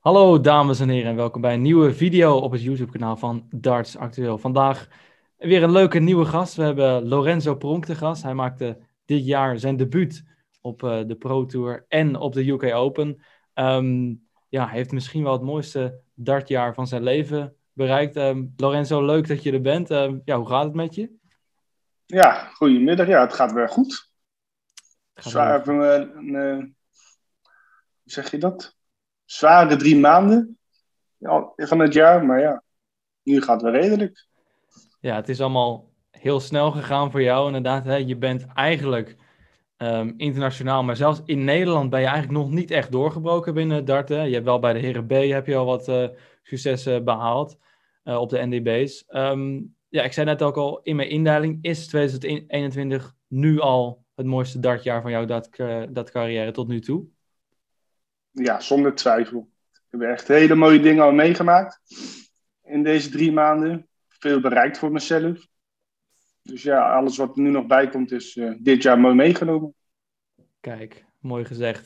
Hallo dames en heren en welkom bij een nieuwe video op het YouTube-kanaal van Darts Actueel. Vandaag weer een leuke nieuwe gast. We hebben Lorenzo Pronk te gast. Hij maakte dit jaar zijn debuut op de Pro Tour en op de UK Open. Hij heeft misschien wel het mooiste dartjaar van zijn leven bereikt. Lorenzo, leuk dat je er bent. Hoe gaat het met je? Ja, goedemiddag. Ja, het gaat weer goed. Het gaat heel Zwaar, goed. hoe zeg je dat? Zware 3 maanden ja, van het jaar, maar ja, nu gaat het weer redelijk. Ja, het is allemaal heel snel gegaan voor jou. Inderdaad, hè? Je bent eigenlijk internationaal, maar zelfs in Nederland ben je eigenlijk nog niet echt doorgebroken binnen het darten. Je hebt wel bij de Heren B heb je al wat successen behaald op de NDB's. Ik zei net ook al in mijn inleiding, is 2021 nu al het mooiste dartjaar van jouw dat carrière tot nu toe? Ja, zonder twijfel. Ik heb echt hele mooie dingen al meegemaakt in deze 3 maanden. Veel bereikt voor mezelf. Dus ja, alles wat er nu nog bij komt is dit jaar mooi meegenomen. Kijk, mooi gezegd.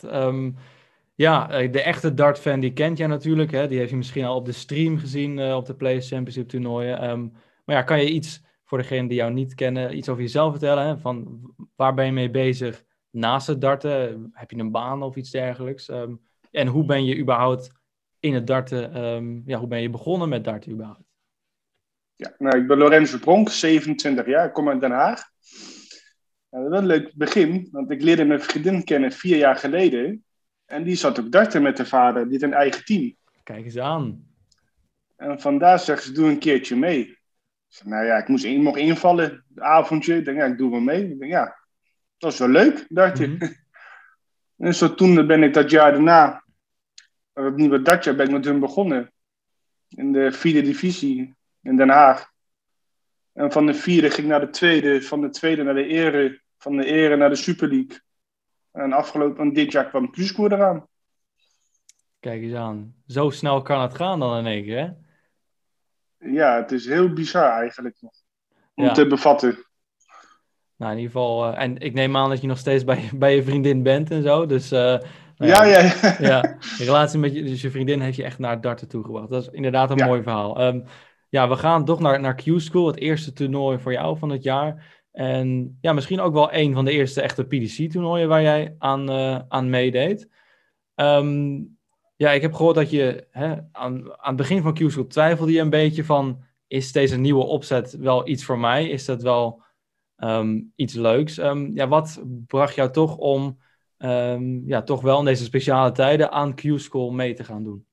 De echte dartfan die kent jij natuurlijk. Hè? Die heeft je misschien al op de stream gezien op de Players Championship toernooien. Maar ja, kan je iets, voor degenen die jou niet kennen, iets over jezelf vertellen? Hè? Van waar ben je mee bezig naast het darten? Heb je een baan of iets dergelijks? En hoe ben je überhaupt in het darten, hoe ben je begonnen met darten überhaupt? Ja, nou, ik ben Lorenzo Pronk, 27 jaar. Ik kom uit Den Haag. Ja, dat is wel een leuk begin, want ik leerde mijn vriendin kennen 4 jaar geleden. En die zat ook darten met de vader, die had een eigen team. Kijk eens aan. En vandaar zegt ze, doe een keertje mee. Ik zeg, nou ja, ik mocht invallen, het avondje. Ik denk, ja, ik doe wel mee. Ik denk, ja, dat is wel leuk, darten. Mhm. En zodoende ben ik dat jaar daarna, het nieuwe dartjaar, ben ik met hun begonnen. In de 4e divisie in Den Haag. En van de 4e ging ik naar de 2e, van de 2e naar de ere, van de ere naar de Super League. En dit jaar kwam Q-score eraan. Kijk eens aan. Zo snel kan het gaan dan in één keer, hè? Ja, het is heel bizar eigenlijk om Ja. te bevatten. Nou, in ieder geval, en ik neem aan dat je nog steeds bij je vriendin bent en zo. Dus, Ja, ja, ja, de relatie met je, dus je vriendin heeft je echt naar het darten toegebracht. Dat is inderdaad een mooi ja. verhaal. We gaan toch naar Q-School, het eerste toernooi voor jou van het jaar. En ja, misschien ook wel een van de eerste echte PDC-toernooien waar jij aan meedeed. Ehm, ik heb gehoord dat je aan het begin van Q-School twijfelde je een beetje van, is deze nieuwe opzet wel iets voor mij? Is dat wel iets leuks? Wat bracht jou toch om toch wel in deze speciale tijden aan Q-School mee te gaan doen?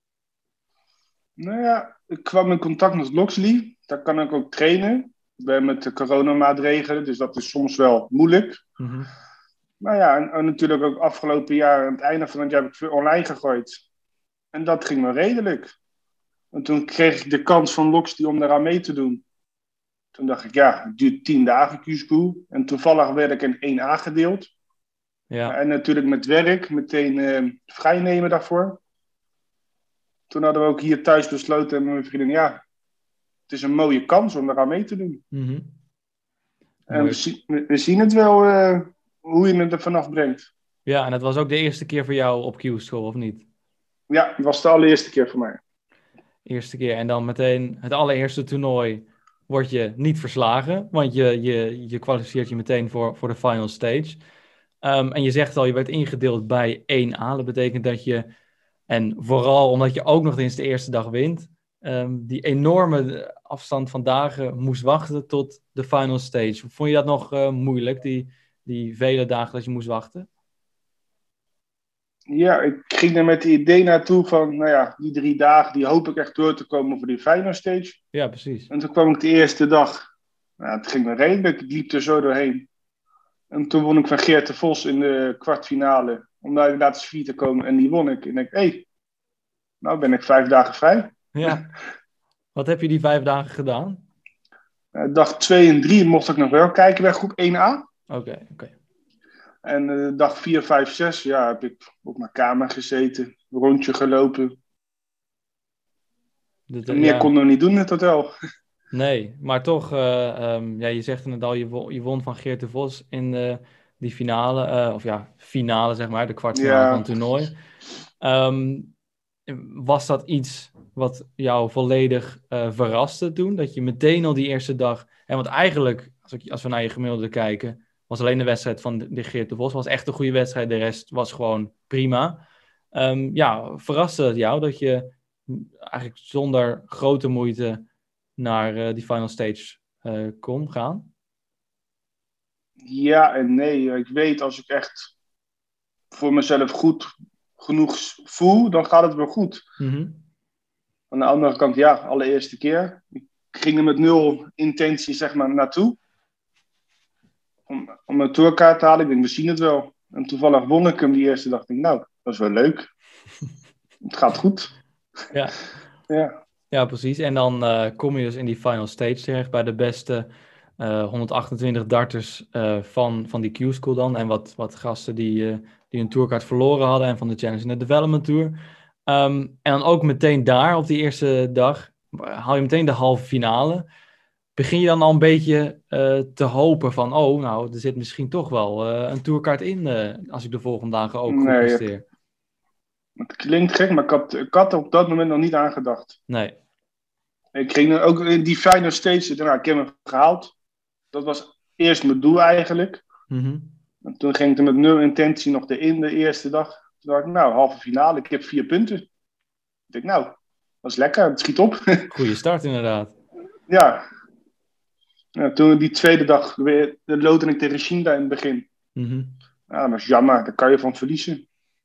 Nou ja, ik kwam in contact met Loxley. Daar kan ik ook trainen. Ik ben met de coronamaatregelen, dus dat is soms wel moeilijk. Mhm. Maar ja, en natuurlijk ook afgelopen jaar, aan het einde van het jaar, heb ik veel online gegooid. En dat ging wel redelijk. En toen kreeg ik de kans van Loxley om daaraan mee te doen. Toen dacht ik, ja, het duurt 10 dagen Q-school. En toevallig werd ik in 1A gedeeld. Ja, En natuurlijk met werk, meteen vrijnemen daarvoor. Toen hadden we ook hier thuis besloten met mijn vriendin, ja, het is een mooie kans om eraan mee te doen. mhm. En Mooi. we zien het wel hoe je het er vanaf brengt. Ja, en dat was ook de eerste keer voor jou op Q-School, of niet? Ja, het was de allereerste keer voor mij. Eerste keer. En dan meteen het allereerste toernooi word je niet verslagen, want je kwalificeert je meteen voor de final stage. En je zegt al, je werd ingedeeld bij 1A. Dat betekent dat je, en vooral omdat je ook nog eens de eerste dag wint, die enorme afstand van dagen moest wachten tot de final stage. Vond je dat nog moeilijk, die vele dagen dat je moest wachten? Ja, ik ging er met het idee naartoe van, nou ja, die 3 dagen, die hoop ik echt door te komen voor die final stage. Ja, precies. En toen kwam ik de eerste dag. Nou, het ging me redelijk, ik liep er zo doorheen. En toen won ik van Geert de Vos in de kwartfinale, om daar inderdaad eens 4 te komen. En die won ik. En ik denk, hé, nou ben ik 5 dagen vrij. Ja. Wat heb je die 5 dagen gedaan? Dag 2 en 3 mocht ik nog wel kijken bij groep 1A. Oké. En dag 4, 5, 6, ja, heb ik op mijn kamer gezeten, een rondje gelopen. En meer Ja, konden we niet doen in het hotel. nee, maar toch, je zegt het al, je won van Geert de Vos in die finale, finale zeg maar, de kwartfinale van Ja, het toernooi. Ehm, was dat iets wat jou volledig verraste toen? Dat je meteen al die eerste dag... En want eigenlijk, als we naar je gemiddelde kijken... was alleen de wedstrijd van de Geert de Vos was echt een goede wedstrijd. De rest was gewoon prima. Verraste het jou dat je eigenlijk zonder grote moeite naar die final stage kon gaan? Ja en nee. Ik weet, als ik echt voor mezelf goed genoeg voel, dan gaat het wel goed. Mm-hmm. Aan de andere kant, ja, allereerste keer. Ik ging er met 0 intentie, zeg maar, naartoe. Om een tourkaart te halen. Ik denk, we zien het wel. En toevallig won ik hem die eerste dag. Ik denk, nou, dat is wel leuk. Het gaat goed. Ja. Ja. Ja, precies. En dan kom je dus in die final stage terecht bij de beste 128 darters van die Q-School dan. En wat gasten die een tourkaart verloren hadden en van de Challenge in the Development Tour. En dan ook meteen daar op die eerste dag haal je meteen de halve finale. Begin je dan al een beetje te hopen van, oh, nou, er zit misschien toch wel een tourkaart in als ik de volgende dagen ook goed Nee, presteer. het klinkt gek, maar ik had er op dat moment nog niet aan gedacht. Nee. Ik ging ook in die final stage, nou, ik heb hem gehaald. Dat was eerst mijn doel eigenlijk. Mm-hmm. En toen ging ik er met 0 intentie nog erin de eerste dag. Toen dacht ik, nou, halve finale, ik heb 4 punten. Ik denk, nou, dat is lekker, het schiet op. Goeie start inderdaad. Ja. Toen die tweede dag weer loodde ik tegen Shinda in het begin. Mm-hmm. Nou, dat was jammer, daar kan je van verliezen.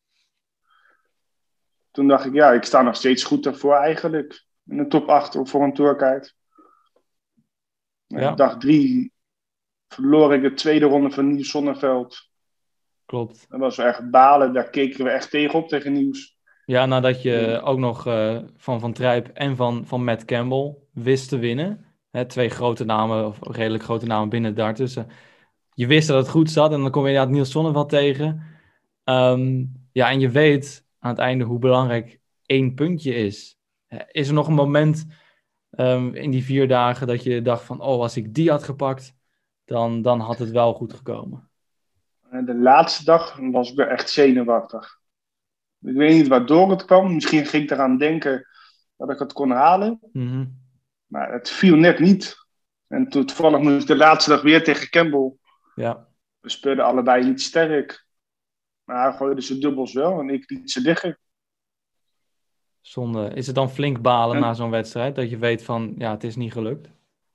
Toen dacht ik, ja, ik sta nog steeds goed daarvoor eigenlijk. In de top 8 voor een tourkaart. Ja. Dag 3 verloor ik de tweede ronde van Niels Sonneveld. Klopt. Dat was echt balen, daar keken we echt tegenop tegen Niels. Ja, nadat je ook nog van Trijp en van Matt Campbell wist te winnen. Hè, 2 grote namen, of redelijk grote namen binnen dart. Dus je wist dat het goed zat en dan kom je inderdaad Niels Sonneveld tegen. Ja, en je weet aan het einde hoe belangrijk 1 puntje is. Is er nog een moment in die 4 dagen dat je dacht van, oh, als ik die had gepakt, dan had het wel goed gekomen? De laatste dag was ik weer echt zenuwachtig. Ik weet niet waardoor het kwam. Misschien ging ik eraan denken dat ik het kon halen. Mm-hmm. Maar het viel net niet. En toen toevallig moest ik de laatste dag weer tegen Campbell. Ja. We speelden allebei niet sterk. Maar hij gooide ze dubbels wel en ik liet ze liggen. Zonde. Is het dan flink balen na zo'n wedstrijd? Dat je weet van, ja, het is niet gelukt?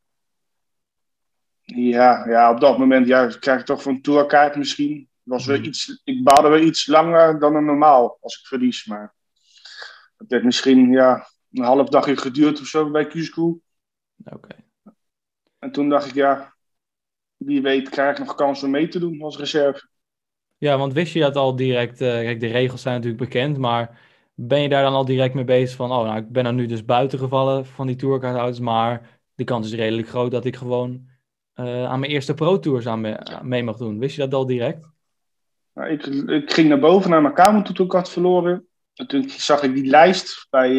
Ja, op dat moment krijg ik toch van een tourkaart misschien. Ik baalde wel iets langer dan normaal als ik verlies. Maar het heeft misschien een half dagje geduurd of zo bij Q-School. Oké. En toen dacht ik, wie weet krijg ik nog kans om mee te doen als reserve. Ja, want wist je dat al direct? Kijk, de regels zijn natuurlijk bekend, maar ben je daar dan al direct mee bezig van, oh, nou, ik ben er nu dus buiten gevallen van die tourkaarthouders, maar de kans is redelijk groot dat ik gewoon aan mijn eerste pro-tours mee mag doen. Wist je dat al direct? Nou, ik ging naar boven naar mijn kamer toen ik had verloren. En toen zag ik die lijst bij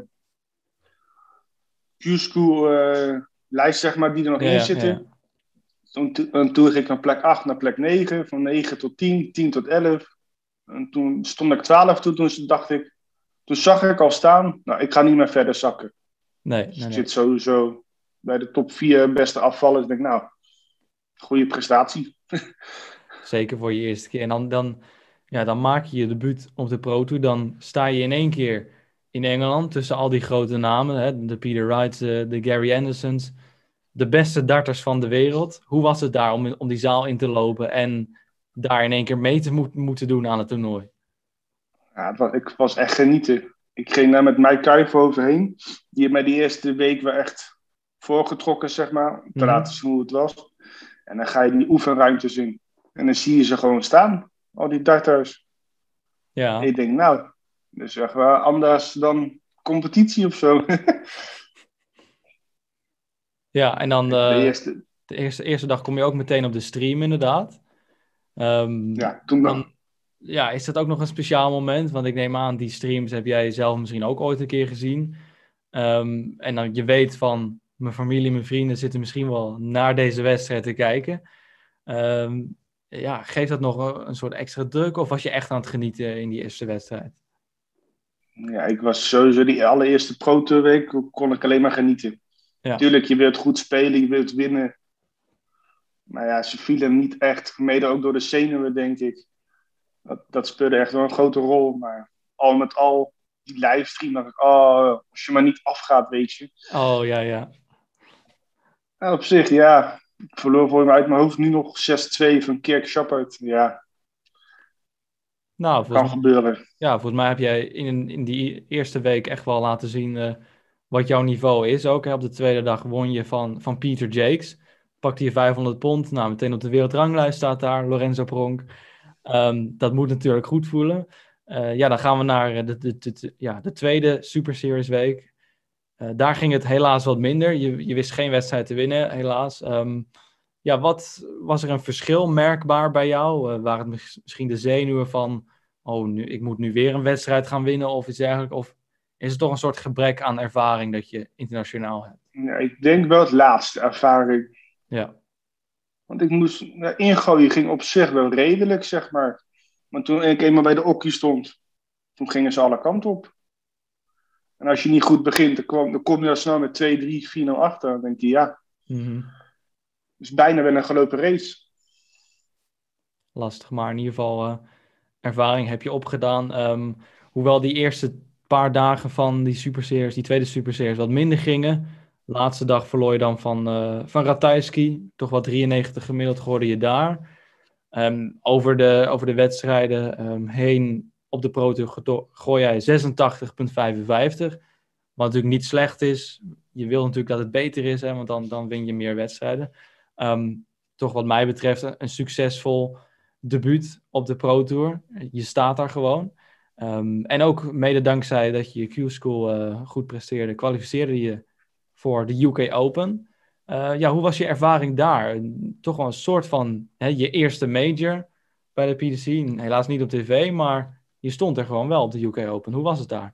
Q-School lijst, zeg maar, die er nog in zitten. Ja. Toen ging ik van plek 8 naar plek 9, van 9 tot 10, 10 tot 11. En toen stond ik 12 toen toen zag ik al staan, nou, ik ga niet meer verder zakken. Nee. Ik zit sowieso bij de top 4 beste afvallers. Ik denk, nou, goede prestatie. Zeker voor je eerste keer. En dan maak je je debuut op de Pro Tour. Dan sta je in één keer in Engeland tussen al die grote namen. Hè? De Peter Wrights, de Gary Andersons. De beste darters van de wereld. Hoe was het daar om die zaal in te lopen en daar in één keer mee te moeten doen aan het toernooi? Ja, ik was echt genieten. Ik ging daar met Mike Kuijver overheen. Die heeft mij die eerste week wel echt voorgetrokken, zeg maar. Om te laten zien hoe het was. En dan ga je die oefenruimtes in. En dan zie je ze gewoon staan. Al die darters. Ja. En ik denk, nou, dus echt wel anders dan competitie of zo. Ja, en dan de eerste dag kom je ook meteen op de stream inderdaad. Toen nog. Ja, is dat ook nog een speciaal moment? Want ik neem aan, die streams heb jij zelf misschien ook ooit een keer gezien. En dan je weet van, mijn familie, mijn vrienden zitten misschien wel naar deze wedstrijd te kijken. Geeft dat nog een soort extra druk? Of was je echt aan het genieten in die eerste wedstrijd? Ja, ik was sowieso die allereerste Pro Tour week, kon ik alleen maar genieten. Ja. Tuurlijk, je wilt goed spelen, je wilt winnen. Maar ja, ze vielen niet echt, mede ook door de zenuwen, denk ik. Dat speelde echt wel een grote rol. Maar al met al, die livestream, dacht ik, oh, als je maar niet afgaat, weet je. Oh, ja, ja. En op zich, ja, ik verloor voor me uit mijn hoofd nu nog 6-2 van Kirk Schappert. Ja, Nou, kan gebeuren. volgens mij heb jij in die eerste week echt wel laten zien wat jouw niveau is. Ook hè. Op de tweede dag won je van Peter Jakes. Pakte je 500 pond. Nou, meteen op de wereldranglijst staat daar Lorenzo Pronk. Dat moet natuurlijk goed voelen. Ja, dan gaan we naar de tweede Super Series week. Daar ging het helaas wat minder. Je wist geen wedstrijd te winnen, helaas. Ja, wat was er een verschil merkbaar bij jou? Waren het misschien de zenuwen van... oh, ik moet nu weer een wedstrijd gaan winnen of iets dergelijks? Of is het toch een soort gebrek aan ervaring dat je internationaal hebt? Ja, ik denk wel het laatste ervaring. Ja. Want ik moest ingooien, ging op zich wel redelijk, zeg maar. Maar toen ik eenmaal bij de okkie stond, toen gingen ze alle kanten op. En als je niet goed begint, dan kom je al snel met 2-3, 4-0 achter. Dan denk je, ja, dus bijna wel een gelopen race. Lastig, maar in ieder geval ervaring heb je opgedaan. Hoewel die eerste paar dagen van die superseries, die tweede superseries, wat minder gingen. Laatste dag verloor je dan van Ratajski. Toch wat 93 gemiddeld geworden je daar. Over de wedstrijden heen op de Pro Tour gooi jij 86,55. Wat natuurlijk niet slecht is. Je wil natuurlijk dat het beter is, hè, want dan win je meer wedstrijden. Toch wat mij betreft een succesvol debuut op de Pro Tour. Je staat daar gewoon. En ook mede dankzij dat je Q-School goed presteerde, kwalificeerde je voor de UK Open. Ja, hoe was je ervaring daar? Toch wel een soort van je eerste major bij de PDC. Helaas niet op tv, maar je stond er gewoon wel op de UK Open. Hoe was het daar?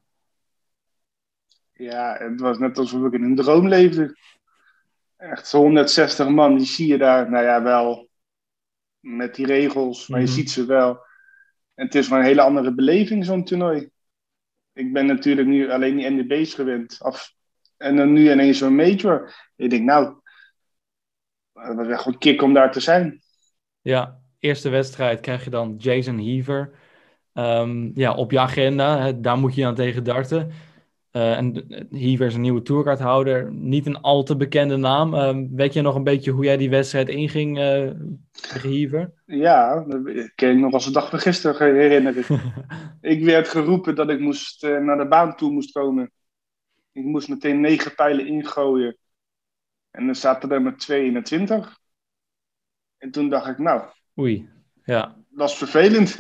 Ja, het was net alsof ik in een droom leefde. Echt zo'n 160 man, die zie je daar, nou ja, wel met die regels, maar je ziet ze wel. En het is wel een hele andere beleving, zo'n toernooi. Ik ben natuurlijk nu alleen die NDB's gewend. En dan nu ineens zo'n major. Ik denk, nou, het was echt een kick om daar te zijn. Ja, eerste wedstrijd krijg je dan Jason Heaver. Ja, op je agenda, daar moet je aan tegen darten. En Heaver is een nieuwe tourkaarthouder. Niet een al te bekende naam. Weet je nog een beetje hoe jij die wedstrijd inging tegen Heaver? Ja, dat kan ik nog als de dag van gisteren herinneren. Ik werd geroepen dat ik naar de baan toe moest komen. Ik moest meteen 9 pijlen ingooien. En dan zaten er maar 22. En toen dacht ik, nou, Oei, ja. dat is vervelend.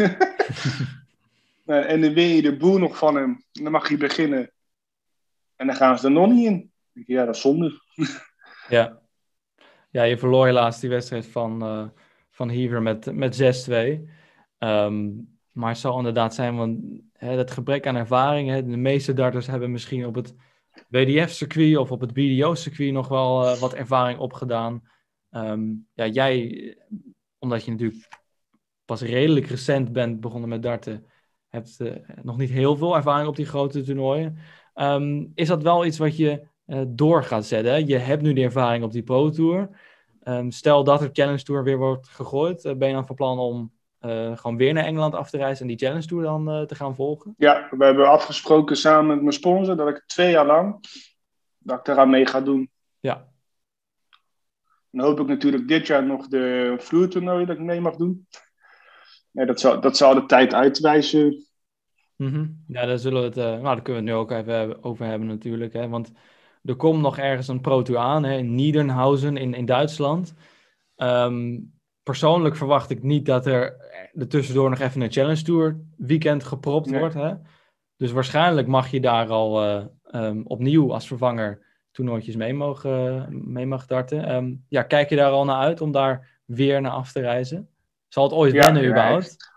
En dan win je de boel nog van hem. En dan mag je beginnen. En dan gaan ze er nog niet in. Ja, dat is zonde. Ja. Ja, je verloor helaas die wedstrijd van Heaver met 6-2. Maar het zal inderdaad zijn, want dat gebrek aan ervaring. De meeste darters hebben misschien op het WDF-circuit of op het BDO-circuit nog wel wat ervaring opgedaan. Ja, jij, omdat je natuurlijk pas redelijk recent bent begonnen met darten, hebt nog niet heel veel ervaring op die grote toernooien. Is dat wel iets wat je door gaat zetten? Hè? Je hebt nu de ervaring op die Pro Tour. Stel dat er Challenge Tour weer wordt gegooid, ben je dan van plan om gewoon weer naar Engeland af te reizen en die Challenge Tour dan te gaan volgen? Ja, we hebben afgesproken samen met mijn sponsor dat ik 2 jaar lang dat ik eraan mee ga doen. Ja. Dan hoop ik natuurlijk dit jaar nog de vloertoernooi dat ik mee mag doen. Nee, dat zal de tijd uitwijzen. Ja, daar zullen we het, nou, daar kunnen we het nu ook even over hebben natuurlijk. Hè? Want er komt nog ergens een Pro Tour aan, hè? In Niedernhausen in Duitsland. Persoonlijk verwacht ik niet dat er tussendoor nog even een Challenge Tour weekend gepropt wordt. Hè? Dus waarschijnlijk mag je daar al opnieuw als vervanger toernooitjes mee mogen darten. Ja, kijk je daar al naar uit om daar weer naar af te reizen? Zal het ooit wennen überhaupt?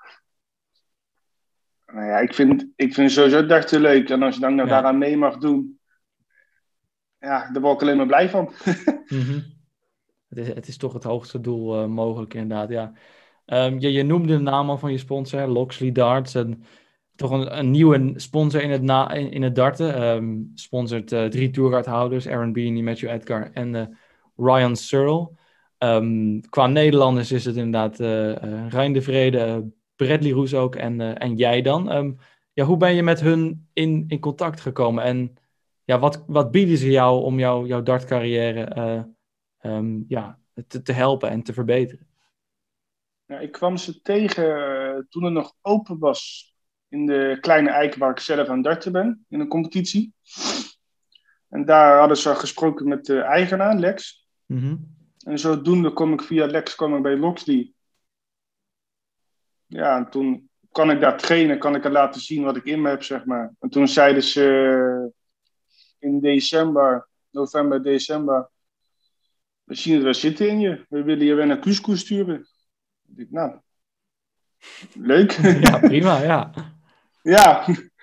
Nou ja, ik vind sowieso darten leuk. En als je dan daaraan mee mag doen, ja, daar word ik alleen maar blij van. Het is toch het hoogste doel mogelijk inderdaad, ja. Je noemde de naam al van je sponsor, Loxley Darts. En toch een nieuwe sponsor in het darten. Sponsort 3 tourcardhouders, Aaron Beanie, Matthew Edgar en Ryan Searle. Qua Nederlanders is het inderdaad Rijn de Vrede, Bradley Roes ook en jij dan. Ja, hoe ben je met hun in contact gekomen? En ja, wat bieden ze jou om jouw dartcarrière te helpen en te verbeteren? Ja, ik kwam ze tegen toen het nog open was in de kleine eik waar ik zelf aan darten ben, in een competitie. En daar hadden ze gesproken met de eigenaar, Lex. Mm-hmm. En zodoende kom ik via Lex bij Loxley. Ja, en toen kan ik daar trainen, kan ik er laten zien wat ik in me heb, zeg maar. En toen zeiden ze in november, december, we zien het wel zitten in je. We willen je weer naar Cusco sturen. Ik dacht, nou, leuk. Ja, prima, ja. Ja.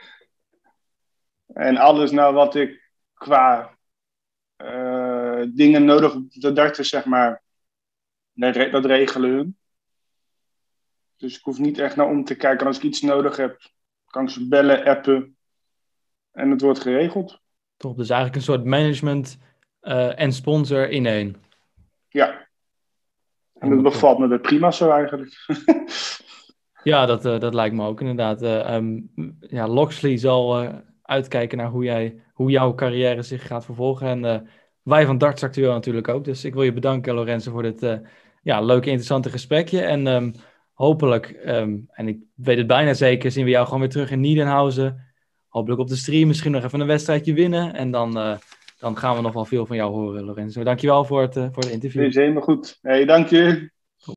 En alles nou wat ik qua dingen nodig op de darten, zeg maar, dat regelen hun. Dus ik hoef niet echt naar om te kijken. Als ik iets nodig heb, kan ik ze bellen, appen. En het wordt geregeld. Top, dus eigenlijk een soort management en sponsor in één. Ja. En dat bevalt me prima zo eigenlijk. Ja, dat lijkt me ook inderdaad. Loxley zal uitkijken naar hoe jouw carrière zich gaat vervolgen. En wij van Darts Actueel natuurlijk ook. Dus ik wil je bedanken, Lorenzo, voor dit leuke, interessante gesprekje. En hopelijk, en ik weet het bijna zeker, zien we jou gewoon weer terug in Niedenhausen. Hopelijk op de stream, misschien nog even een wedstrijdje winnen. En dan gaan we nog wel veel van jou horen, Lorenzo. Dankjewel voor het interview. Is helemaal goed. Hey, dank je.